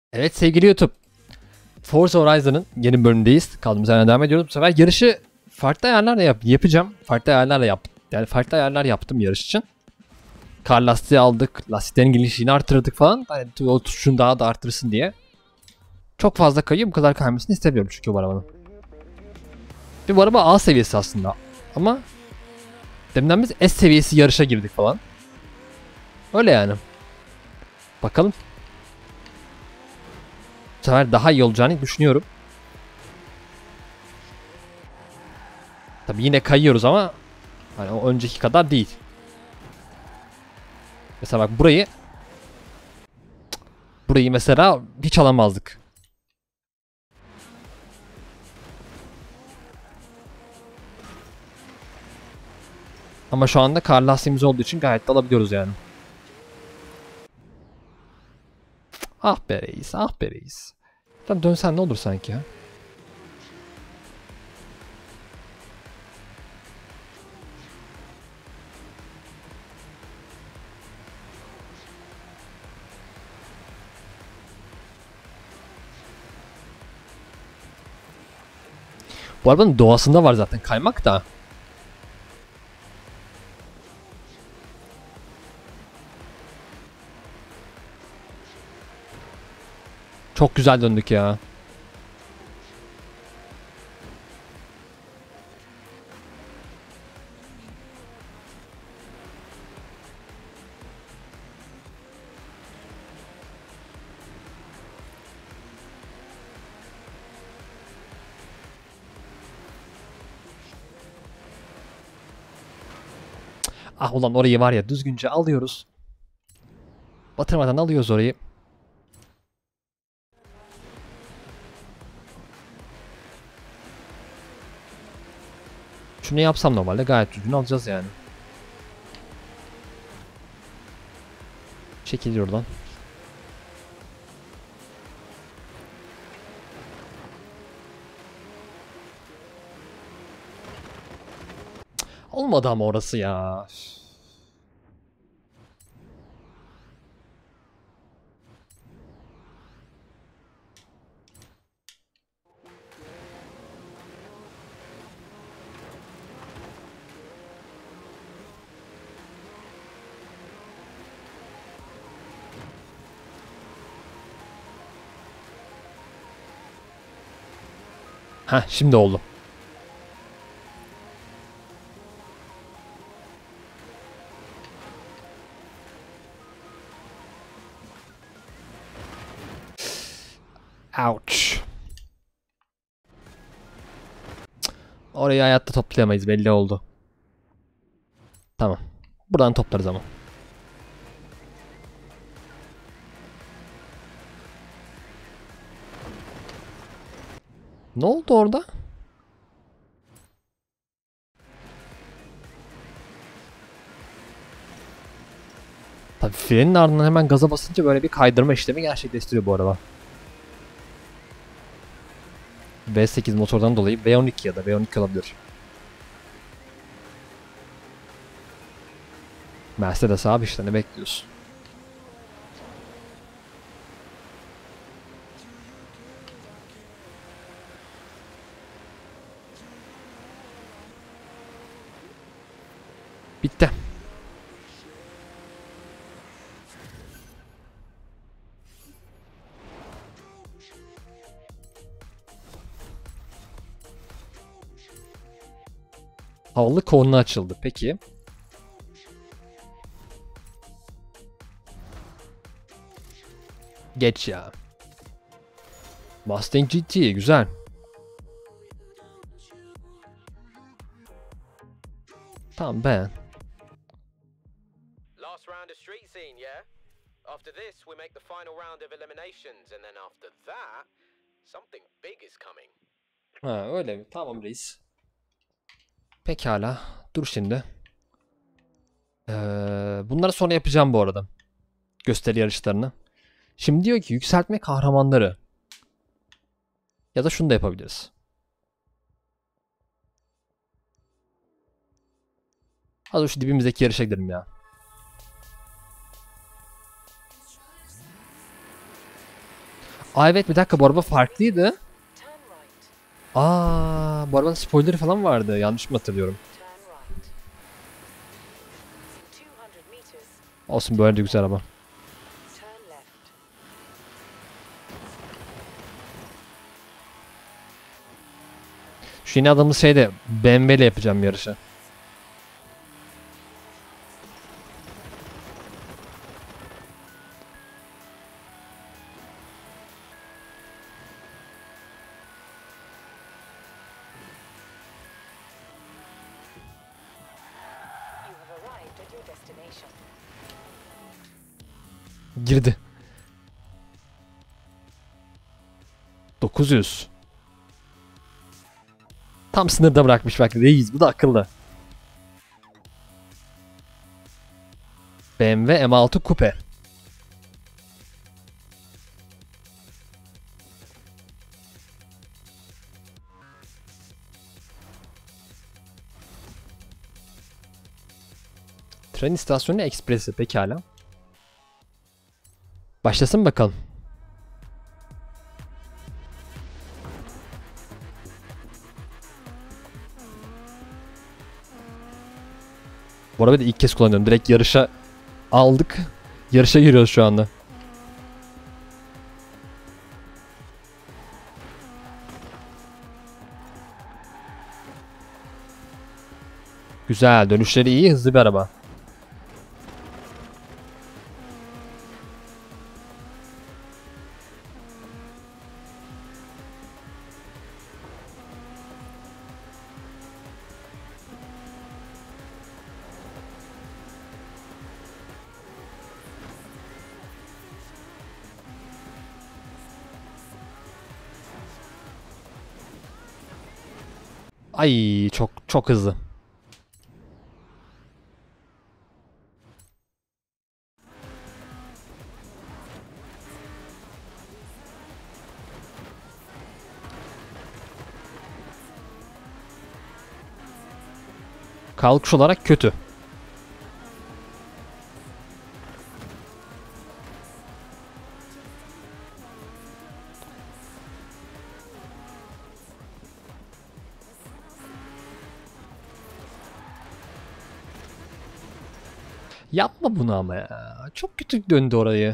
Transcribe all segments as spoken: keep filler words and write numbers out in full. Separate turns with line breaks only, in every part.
Evet sevgili YouTube. Forza Horizon'ın yeni bölümündeyiz. Kaldığımız yerden devam ediyoruz. Bu sefer yarışı farklı ayarlarla yap yapacağım. Farklı ayarlarla yap. Yani farklı ayarlar yaptım yarış için. Kar lastiği aldık. Lastiklerin genişliğini artırdık falan. Hani o tutuşunu daha da artırsın diye. Çok fazla kayıyor. Bu kadar kaymasını istemiyorum çünkü bu arabanın. Bir bu araba A seviyesi aslında. Ama deminden biz S seviyesi yarışa girdik falan. Öyle yani. Bakalım. Bu sefer daha iyi olacağını düşünüyorum. Tabii yine kayıyoruz ama hani o önceki kadar değil. Mesela bak burayı burayı mesela hiç alamazdık. Ama şu anda kar lastiğimiz olduğu için gayet de alabiliyoruz yani. Ah be reis, ah be reis. Tam dönsen ne olur sanki ha? Bu arabanın doğasında var zaten kaymak da. Çok güzel döndük ya. Ah ulan orayı var ya düzgünce alıyoruz. Batırmadan alıyoruz orayı. Şunu yapsam normalde gayet düzgün alacağız yani. Çekil oradan. Olmadı ama orası ya. Heh şimdi oldu. Ouch. Orayı hayatta toplayamayız belli oldu. Tamam. Buradan toplarız ama. Ne oldu orada? Tabii frenin ardından hemen gaza basınca böyle bir kaydırma işlemi gerçekleştiriyor bu araba. V sekiz motordan dolayı V on iki ya da V on iki olabilir. Mercedes abi işte ne bekliyorsun? Bitti. Havalı konu açıldı. Peki. Geç ya. Mustang G T güzel. Tamam ben.
Last round of street scene, yeah? After this, we make the final round of eliminations, and then after that, something big is coming.
Ha öyle mi? Tamam reis. Pekala. Dur şimdi. Ee, bunları sonra yapacağım bu arada. Gösteri yarışlarını. Şimdi diyor ki yükseltme kahramanları. Ya da şunu da yapabiliriz. Hadi şu dibimizdeki yarışa gidelim ya. Aa evet, bir dakika, bu araba farklıydı. Aa, bu arabanın spoilerı falan vardı. Yanlış mı hatırlıyorum? Olsun, böyle de güzel araba. Şu yeni adamı şeyde B M W ile yapacağım yarışı. Girdi. dokuz yüz. Tam sınırda bırakmış bak reis. Bu da akıllı. B M W M altı Coupe. Tren istasyonu ekspresi pekala. Başlasın bakalım. Bu arada ilk kez kullanıyorum. Direkt yarışa aldık. Yarışa giriyoruz şu anda. Güzel. Dönüşleri iyi. Hızlı bir araba. Ay çok çok hızlı. Kalkış olarak kötü. Yapma bunu ama ya. Çok kötü döndü orayı.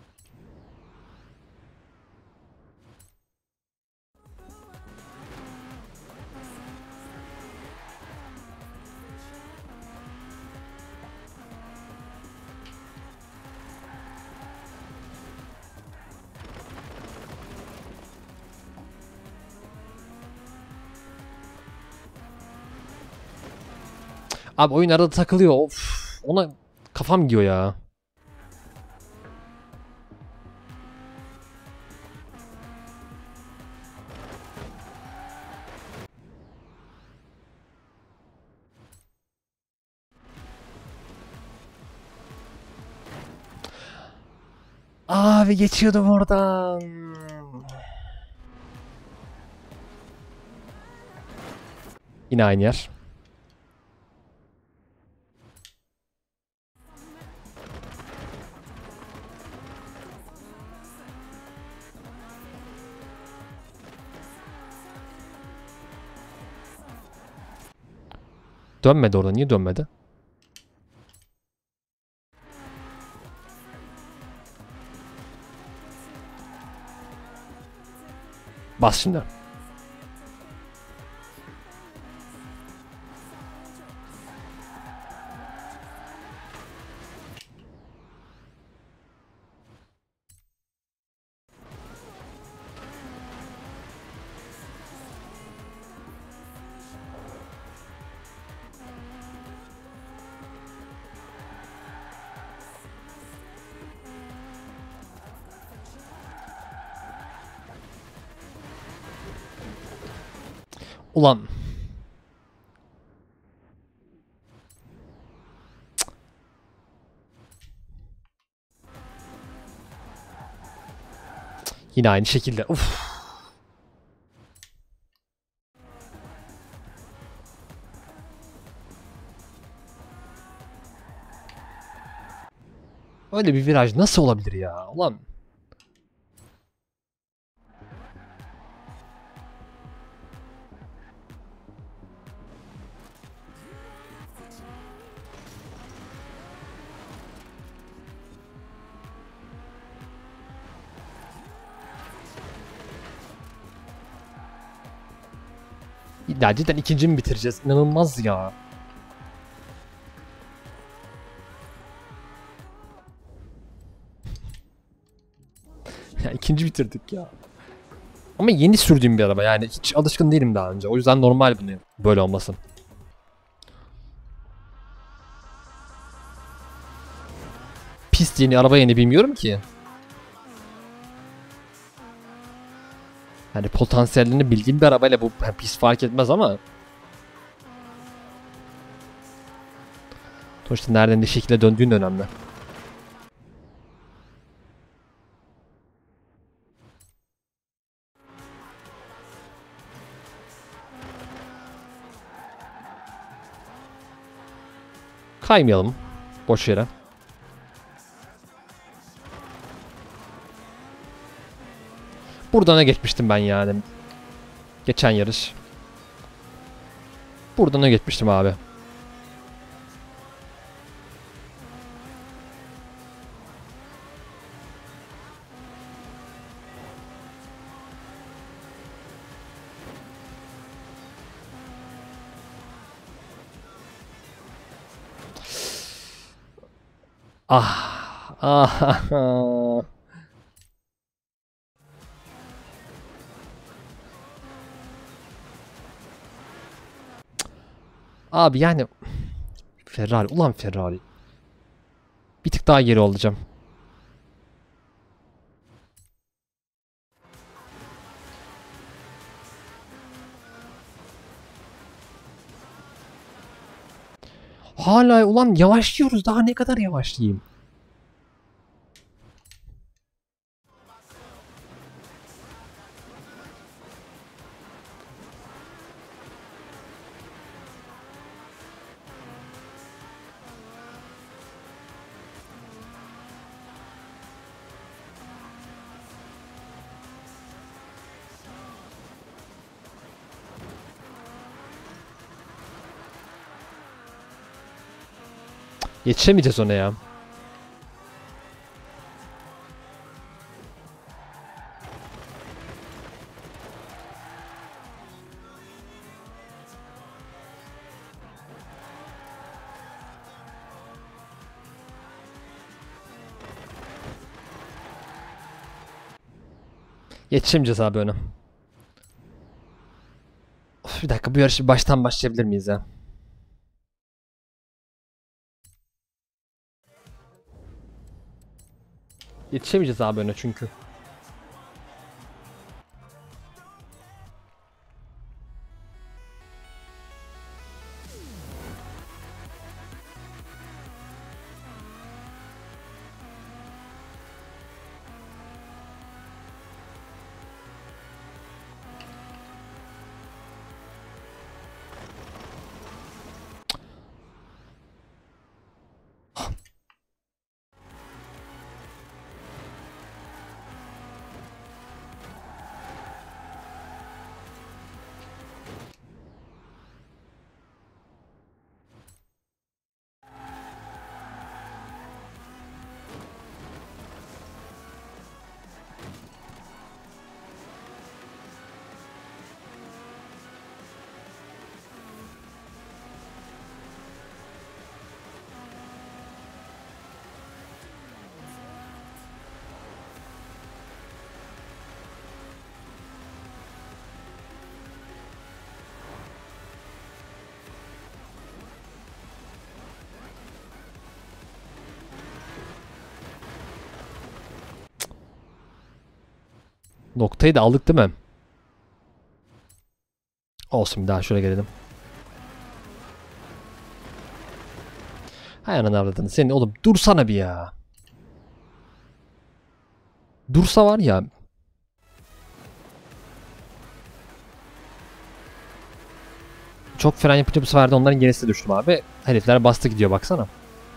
Abi oyun arada takılıyor. Of. Ona kafam gidiyor ya. Abi geçiyordum oradan. Yine aynı yer. Dönmedi orada. Niye dönmedi? Bas şimdi. Ulan. Yine aynı şekilde. Uf. Öyle bir viraj nasıl olabilir ya? Ulan. Ya cidden ikinci mi bitireceğiz? İnanılmaz ya. Ya ikinci bitirdik ya. Ama yeni sürdüğüm bir araba yani hiç alışkın değilim daha önce. O yüzden normal bunu böyle olmasın. Pist yeni araba yeni bilmiyorum ki. Yani potansiyelini bildiğim bir arabayla bu yani pist fark etmez ama. Sonuçta nereden ne şekilde döndüğün önemli. Kaymayalım. Boş yere. Buradan ne geçmiştim ben yani. Geçen yarış. Buradan ne geçmiştim abi. Ah. Ah. Abi yani Ferrari, ulan Ferrari. Bir tık daha geri olacağım. Hala ulan yavaşlıyoruz. Daha ne kadar yavaşlayayım? Yetişemeyeceğiz ona ya. Yetişemeyeceğiz abi öne. Of, bir dakika bu yarışı baştan başlayabilir miyiz ya? Yetişemeyeceğiz abi öne çünkü. Noktayı da aldık değil mi? Olsun bir daha şöyle gelelim. Hay ananı avradını. Senin oğlum dursana bir ya. Dursa var ya. Çok fren yapınca bu sefer de onların gerisine düştüm abi. Herifler bastı gidiyor baksana.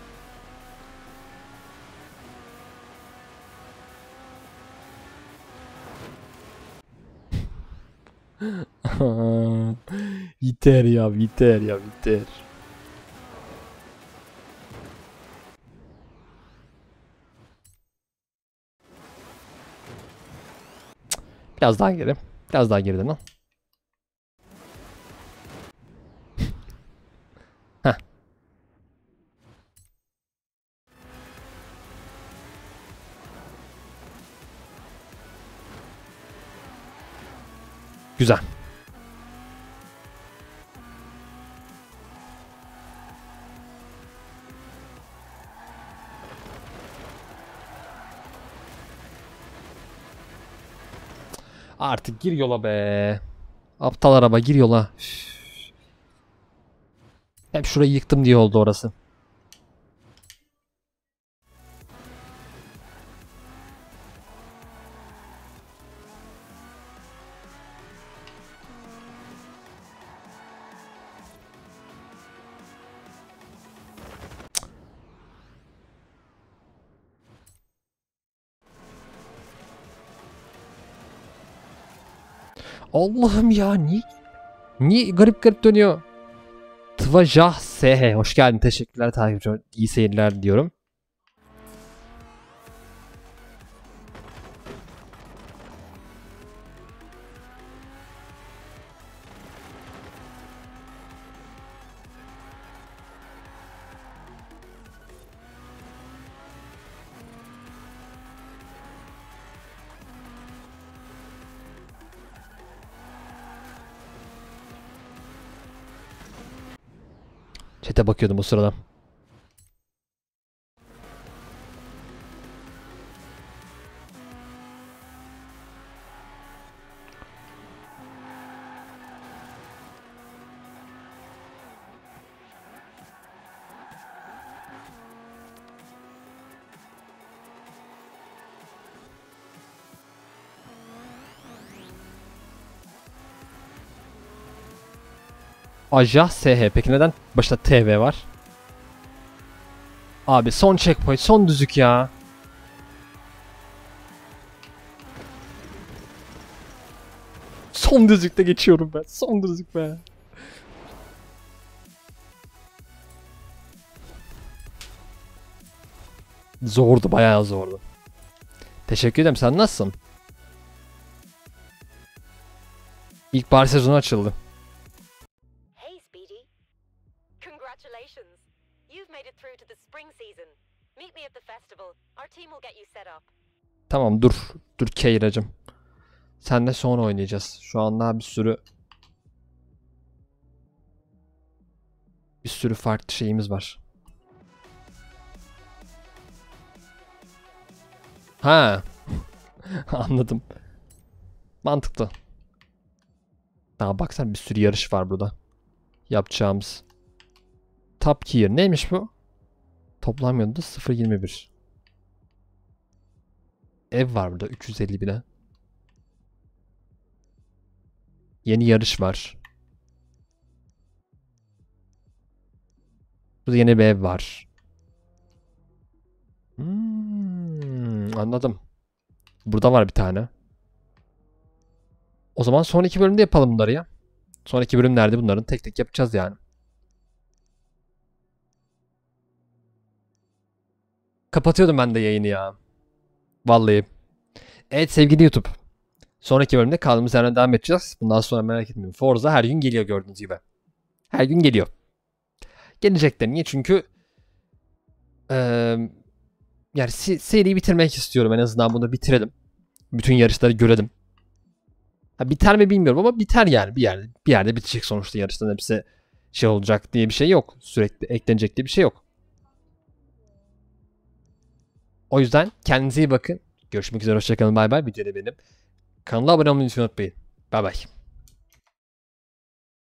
Yeter ya, yeter ya, yeter. Biraz daha geri. Biraz daha geriden al. Güzel. Artık gir yola be. Aptal araba gir yola. Üf. Hep şurayı yıktım diye oldu orası. Allah'ım ya, niye niye garip garip dönüyor? Tvajah S H hoş geldin, teşekkürler takipçi, iyi seyirler diyorum. Chat'e bakıyordum o sırada. Ajah S H. Peki neden başta T V var? Abi son checkpoint, son düzlük ya. Son düzlükte geçiyorum ben. Son düzlük be. Zordu, bayağı zordu. Teşekkür ederim. Sen nasılsın? İlkbahar sezonu açıldı.
Hey Speedy. Congratulations. You've made it through to the spring season. Meet me at the festival. Our team will get you set up.
Tamam dur. Dur Keyra'cığım. Senle sonra oynayacağız. Şu an daha bir sürü bir sürü farklı şeyimiz var. Ha. Anladım. Mantıklı. Daha baksana bir sürü yarış var burada. Yapacağımız. Top Gear neymiş bu? Toplam yılda sıfır virgül yirmi bir. Ev var burada üç yüz elli bine. Yeni yarış var. Burada yeni bir ev var. Hmm, anladım. Burada var bir tane. O zaman sonraki bölümde yapalım bunları ya. Sonraki bölümlerde bunların tek tek yapacağız yani. Kapatıyordum ben de yayını ya. Vallahi. Evet sevgili YouTube. Sonraki bölümde kaldığımız yerden devam edeceğiz. Bundan sonra merak etmeyin. Forza her gün geliyor gördüğünüz gibi. Her gün geliyor. Gelecekler. Niye? Çünkü ee, yani seriyi bitirmek istiyorum. En azından bunu bitirelim. Bütün yarışları görelim. Ha, biter mi bilmiyorum ama biter yani. Bir yerde, bir yerde bitecek sonuçta, yarışların hepsi şey olacak diye bir şey yok. Sürekli eklenecek diye bir şey yok. O yüzden kendinize iyi bakın. Görüşmek üzere. Hoşçakalın. Bay bay. Videoda benim. Kanala abone olmayı unutmayın. Bay bay.